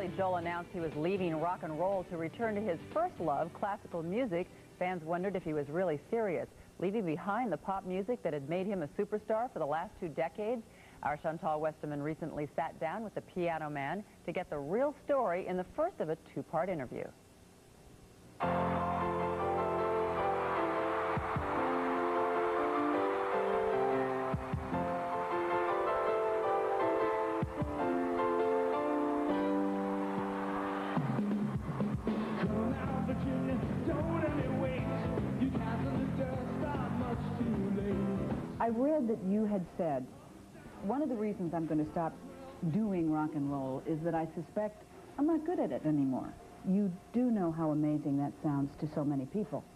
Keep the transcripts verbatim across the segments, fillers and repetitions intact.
Billy Joel announced he was leaving rock and roll to return to his first love, classical music, fans wondered if he was really serious, leaving behind the pop music that had made him a superstar for the last two decades. Our Chantal Westerman recently sat down with the Piano Man to get the real story in the first of a two-part interview. I read that you had said, one of the reasons I'm going to stop doing rock and roll is that I suspect I'm not good at it anymore. You do know how amazing that sounds to so many people.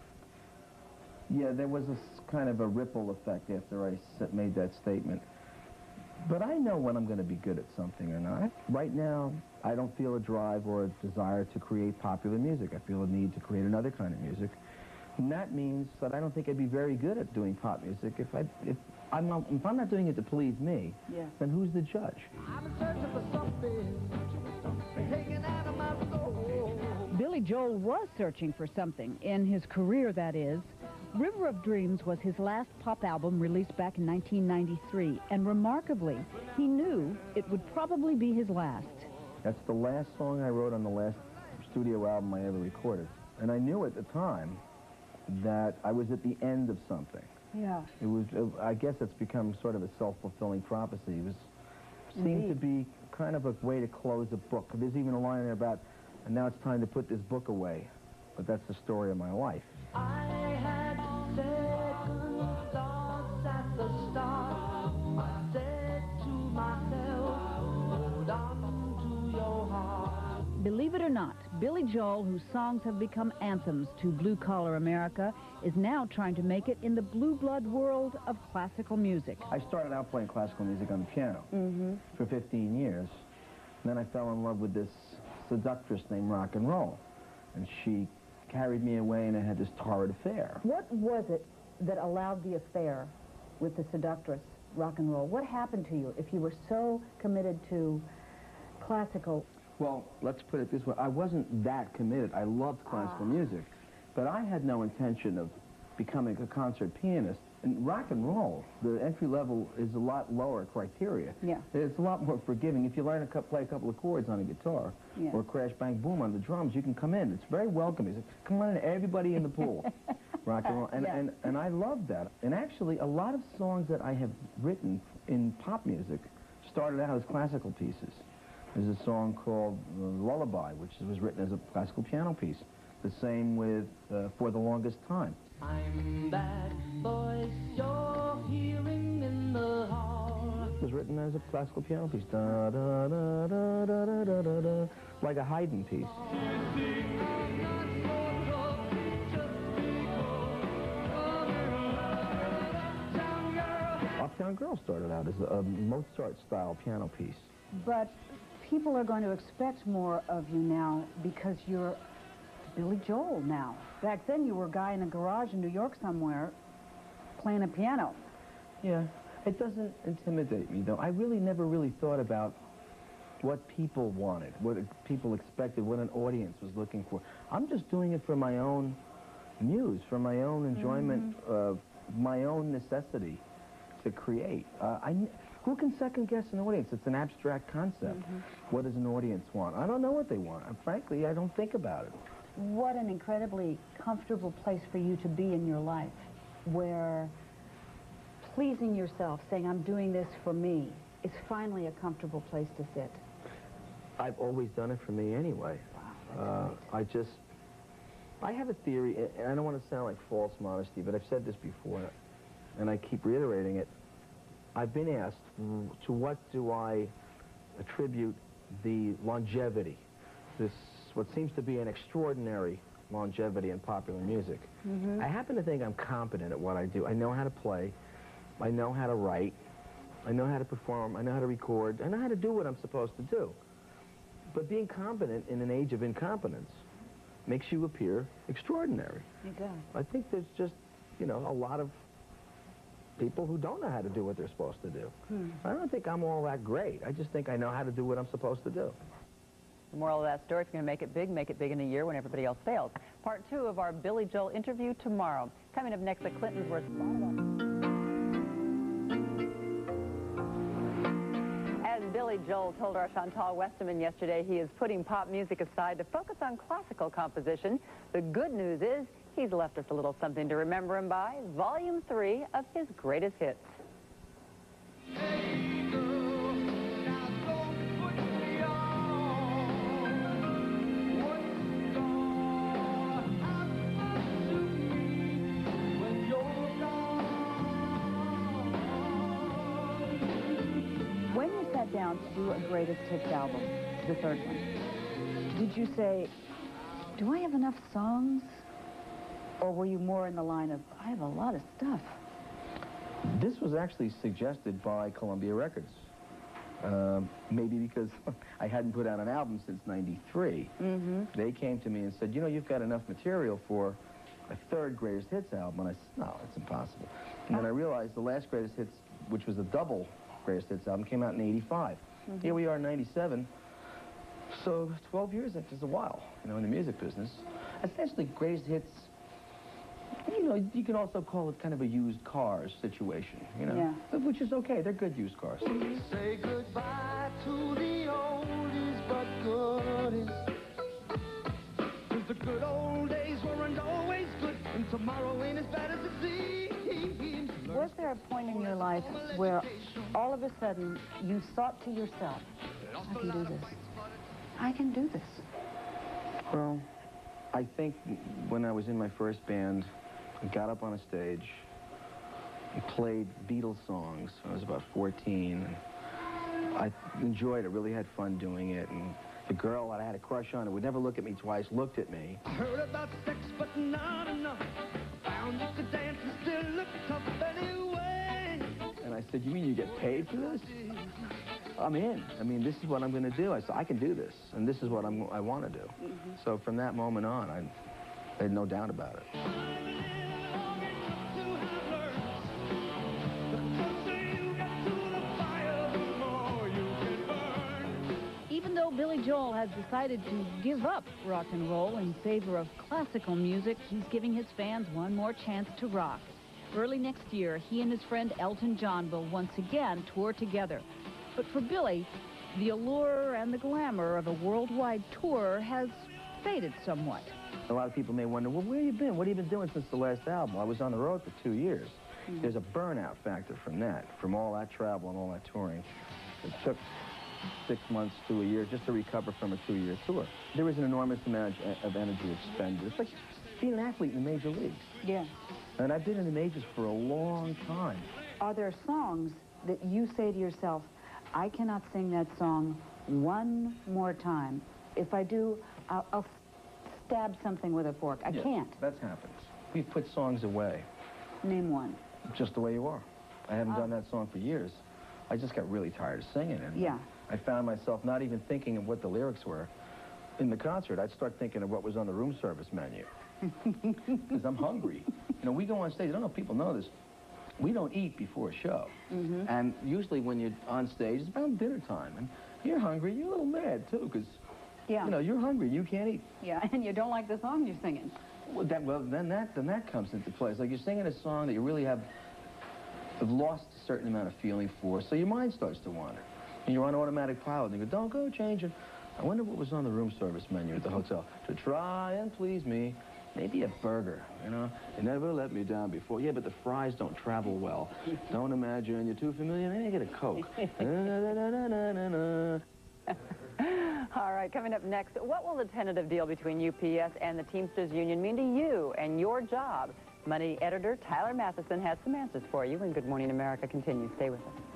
Yeah, there was a kind of a ripple effect after I made that statement. But I know when I'm going to be good at something or not. Right now, I don't feel a drive or a desire to create popular music. I feel a need to create another kind of music. And that means that I don't think I'd be very good at doing pop music if, I, if, I'm, not, if I'm not doing it to please me, yeah. Then who's the judge? I'm searching for something, hanging out of my soul. Billy Joel was searching for something, in his career that is. River of Dreams was his last pop album released back in nineteen ninety-three, and remarkably, he knew it would probably be his last. That's the last song I wrote on the last studio album I ever recorded. And I knew at the time that I was at the end of something. Yeah. It was, uh, I guess it's become sort of a self-fulfilling prophecy. It was, seemed to be kind of a way to close a book. There's even a line there about, and now it's time to put this book away. But that's the story of my life. I had second thoughts at the start. I said to myself, hold on to your heart. Believe it or not, Billy Joel, whose songs have become anthems to blue-collar America, is now trying to make it in the blue-blood world of classical music. I started out playing classical music on the piano Mm-hmm. for fifteen years. And then I fell in love with this seductress named rock and roll. And she carried me away, and I had this torrid affair. What was it that allowed the affair with the seductress, rock and roll? What happened to you if you were so committed to classical? Well, let's put it this way. I wasn't that committed. I loved classical ah. music. But I had no intention of becoming a concert pianist. And rock and roll, the entry level is a lot lower criteria. Yeah. It's a lot more forgiving. If you learn to play a couple of chords on a guitar, yeah. or crash, bang, boom on the drums, you can come in. It's very welcoming. It's, come on in, everybody in the pool. Rock and roll. And, yeah. and, and I love that. And actually, a lot of songs that I have written in pop music started out as classical pieces. There's a song called uh, Lullaby, which was written as a classical piano piece. The same with uh, For the Longest Time. I'm that voice you're hearing in the hall. It was written as a classical piano piece. Da, da, da, da, da, da, da, da, da, like a Haydn piece. Uptown Girl started out as a Mozart-style piano piece. But people are going to expect more of you now because you're Billy Joel now. Back then you were a guy in a garage in New York somewhere playing a piano. Yeah, it doesn't intimidate me though. I really never really thought about what people wanted, what people expected, what an audience was looking for. I'm just doing it for my own muse, for my own enjoyment, mm-hmm. uh, my own necessity to create. Uh, I, who can second guess an audience? It's an abstract concept. Mm-hmm. What does an audience want? I don't know what they want. And frankly, I don't think about it. What an incredibly comfortable place for you to be in your life, where pleasing yourself, saying, I'm doing this for me, is finally a comfortable place to sit. I've always done it for me anyway. Wow, uh, I just, I have a theory, and I don't want to sound like false modesty, but I've said this before, and I keep reiterating it. I've been asked, to what do I attribute the longevity, this what seems to be an extraordinary longevity in popular music. Mm-hmm. I happen to think I'm competent at what I do. I know how to play, I know how to write, I know how to perform, I know how to record, I know how to do what I'm supposed to do. But being competent in an age of incompetence makes you appear extraordinary. Exactly. I think there's just, you know, a lot of people who don't know how to do what they're supposed to do. Hmm. I don't think I'm all that great. I just think I know how to do what I'm supposed to do. The moral of that story, if you're going to make it big, make it big in a year when everybody else fails. Part two of our Billy Joel interview tomorrow. Coming up next, the Clintons were spotted. As Billy Joel told our Chantal Westerman yesterday, he is putting pop music aside to focus on classical composition. The good news is he's left us a little something to remember him by, volume three of his greatest hits. Hey girl, now don't put me on. What's gonna happen to me when you're gone? When you sat down to do a greatest hits album, the third one, did you say, do I have enough songs? Or were you more in the line of, I have a lot of stuff? This was actually suggested by Columbia Records. Um, maybe because I hadn't put out an album since ninety-three. Mm-hmm. They came to me and said, you know, you've got enough material for a third greatest hits album. And I said, no, it's impossible. And then I realized the last greatest hits, which was a double greatest hits album, came out in eighty-five. Mm-hmm. Here we are in ninety-seven. So twelve years, that's just a while, you know, in the music business. Essentially, greatest hits, you know, you can also call it kind of a used cars situation, you know, Yeah. which is okay. They're good used cars. Say goodbye to the oldies but goodies. 'Cause the good old days weren't always good, and tomorrow ain't as bad as it seems. Was there a point in your life where all of a sudden you thought to yourself, I can do this. I can do this. Well, I think when I was in my first band, I got up on a stage and played Beatles songs. I was about fourteen. And I enjoyed it, really had fun doing it. And the girl that I had a crush on, who would never look at me twice, looked at me. I heard about sex, but not enough. Found you could dance and still look tough anyway. And I said, you mean you get paid for this? I'm in. I mean, this is what I'm going to do. I said, I can do this, and this is what I'm, I want to do. Mm-hmm. So from that moment on, I, I had no doubt about it. Even though Billy Joel has decided to give up rock and roll in favor of classical music, he's giving his fans one more chance to rock. Early next year, he and his friend Elton John will once again tour together. But for Billy, the allure and the glamour of a worldwide tour has faded somewhat. A lot of people may wonder, well, where have you been? What have you been doing since the last album? I was on the road for two years. Mm-hmm. There's a burnout factor from that, from all that travel and all that touring. It took six months to a year just to recover from a two-year tour. There is an enormous amount of energy expended. It's like being an athlete in the major leagues. Yeah. And I've been in the majors for a long time. Are there songs that you say to yourself, I cannot sing that song one more time. If I do, I'll, I'll stab something with a fork. I yeah, can't. That's happened. We put songs away. Name one. Just the Way You Are. I haven't Oh. done that song for years. I just got really tired of singing it. Yeah. I found myself not even thinking of what the lyrics were. In the concert, I'd start thinking of what was on the room service menu. Because I'm hungry. You know, we go on stage. I don't know if people know this. We don't eat before a show. Mm-hmm. And usually when you're on stage, it's about dinner time. And you're hungry. You're a little mad, too, because, yeah. you know, you're hungry. You can't eat. Yeah, and you don't like the song you're singing. Well, that, well then, that, then that comes into play. It's like you're singing a song that you really have, have lost a certain amount of feeling for, so your mind starts to wander. And you're on automatic pilot, and you go, don't go changing. I wonder what was on the room service menu at the hotel. To try and please me. Maybe a burger, you know? You never let me down before. Yeah, but the fries don't travel well. Don't imagine you're too familiar. Maybe get a Coke. All right, coming up next, what will the tentative deal between U P S and the Teamsters Union mean to you and your job? Money editor Tyler Matheson has some answers for you, and Good Morning America continues. Stay with us.